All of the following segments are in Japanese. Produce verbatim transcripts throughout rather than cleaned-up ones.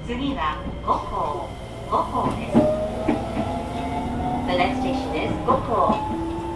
次は五校、五校です。The next station is 五校。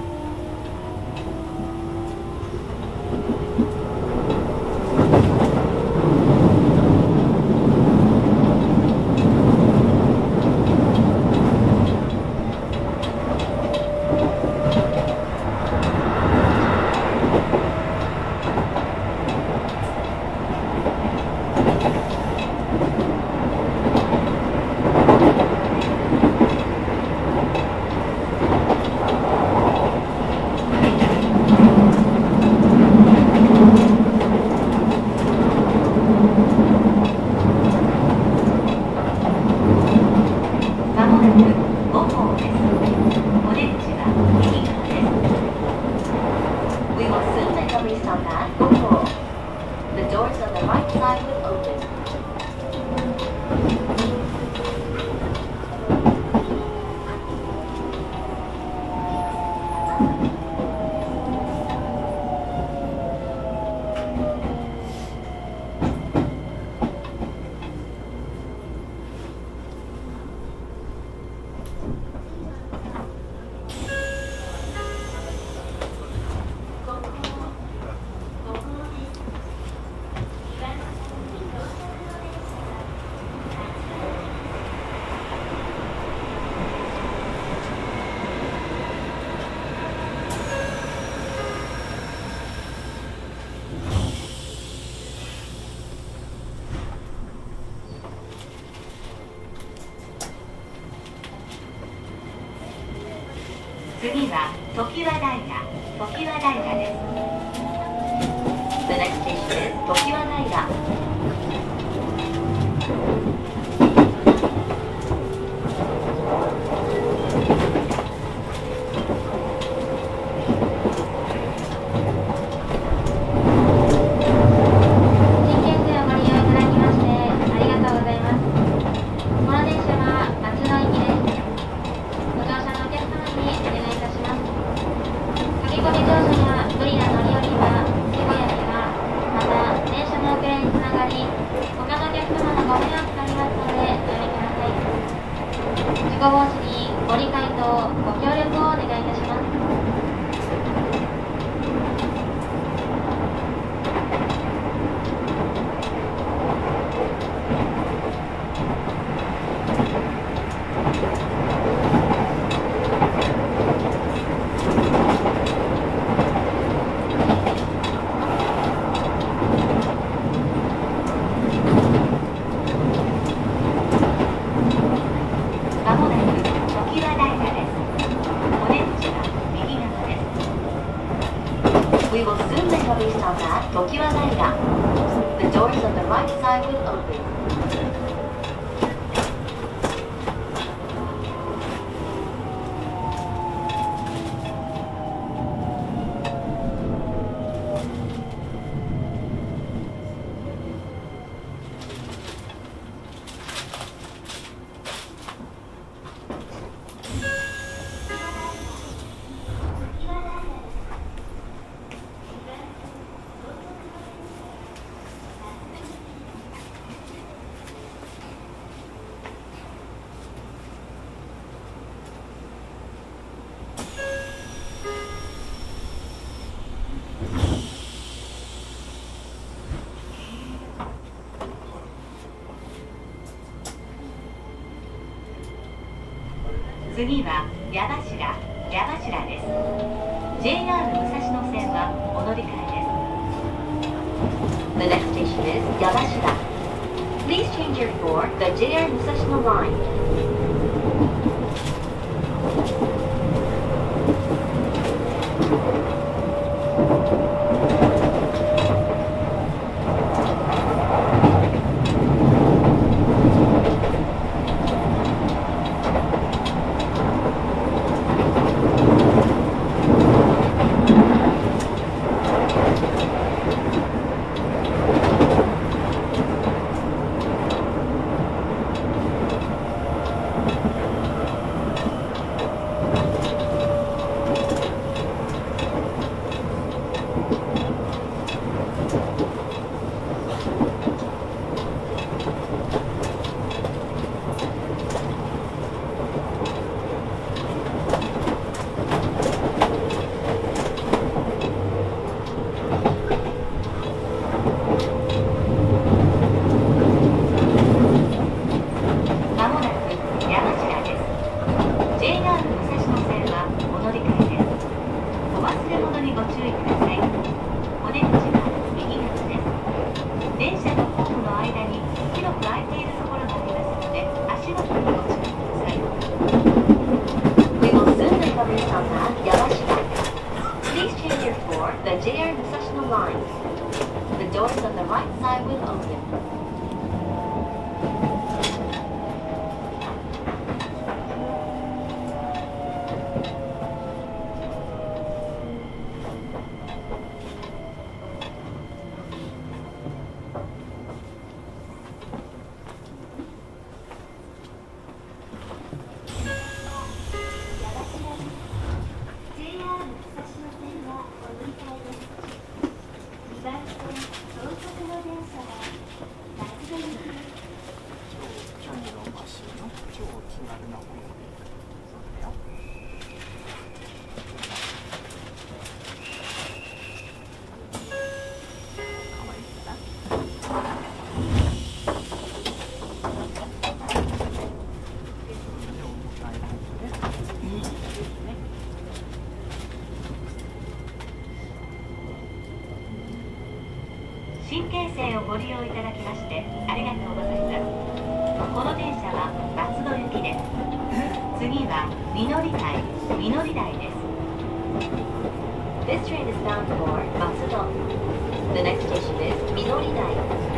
次は常盤平、常盤平です。The next station is 常盤平。We will soon make a restart at 常盤平。The doors on the right side will open. 次は矢柱、矢柱です。ジェイアール 武蔵野線はお乗り換えです。The next station is 矢柱。Please change your for the ジェイアール 武蔵野line. J R Musashino line. The doors on the right side will open. 新京成をご利用いただきましてありがとうございます。この電車は松戸行きです。次はみのり台、みのり台です。This train is bound for Matsudo. The next station is Minoridai.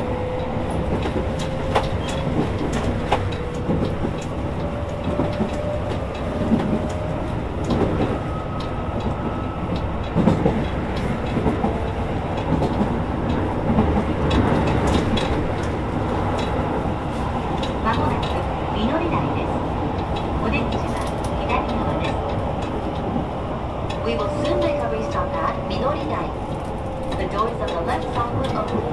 まもなくみのり台です。お出口は左側です。We will soon make a restop at Minoridai. The doors on the left side will open.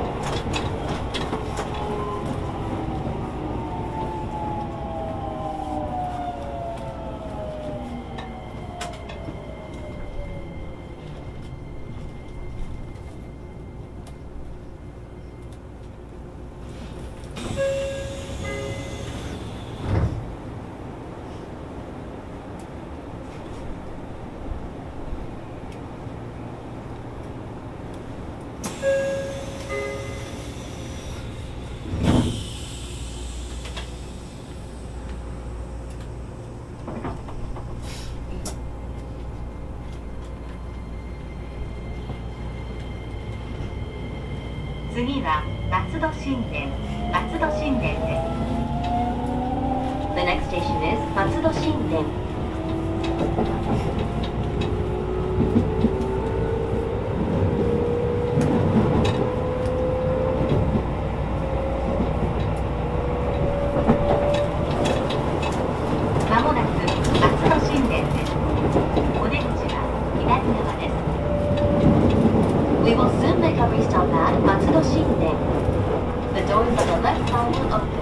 次は松戸新田、松戸新田です。The next station is 松戸新田。まもなく松戸新田です。お出口は左側です。We will soon make a restop at Matsudo Shinden. The doors on the left side will open.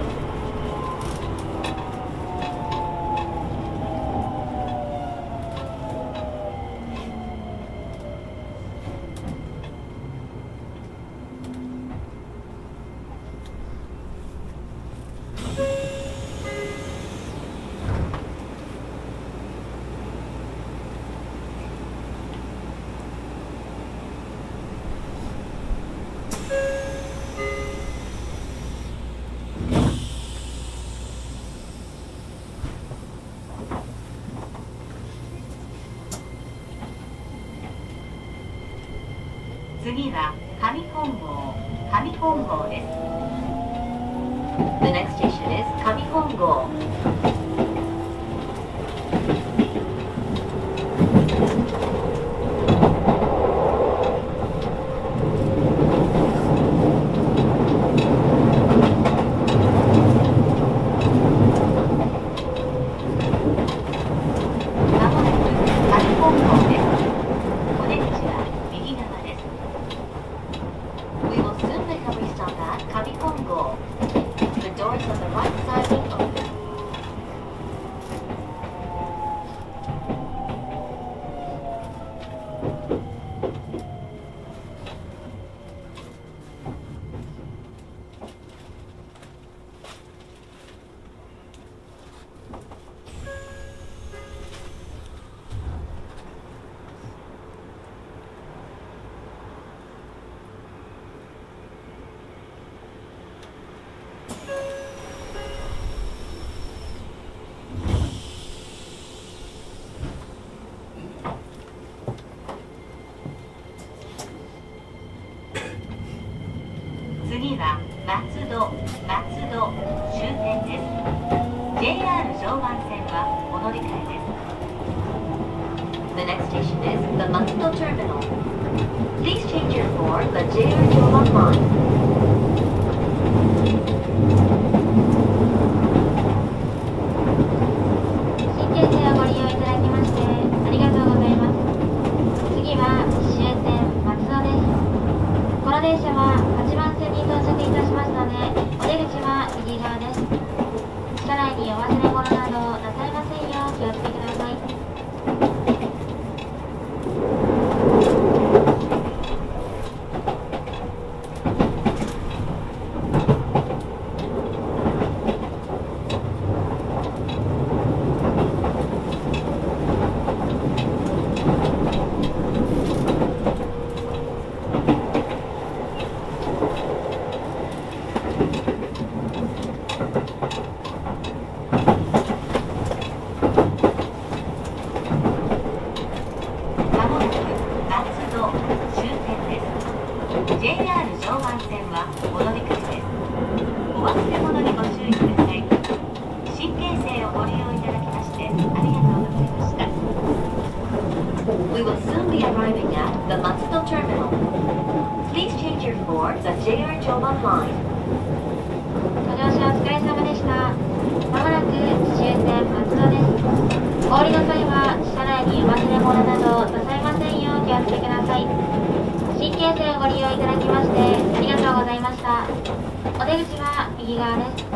次は上本郷、上本郷です。The next station is 上本郷。まもなく上本郷です。お出口は右側です。We will soon make a restop at Kabihongo. The doors on the right side will open. です。 ジェイアール 常磐線はお乗り換えです。 The next station is the Matsudo Terminal. Please change your for the ジェイアール 常磐line. 電車ははちばん線に到着いたしますので、お出口は右側です。車内にお忘れ物などなさいませんよう気をつけください。 ジェイアール 常磐線はお乗り換えです。お忘れ物にご注意ください。新京成をご利用いただきましてありがとうございました。 We will soon be arriving at the Matsudo Terminal. Please change your for the ジェイアール 常磐line. ご乗車お疲れ様でした。まもなく終点松戸です。お降りの際は車内にお忘れ物などなさいませんようお気をつけください。新京成をご利用いただきましてありがとうございました。お出口は右側です。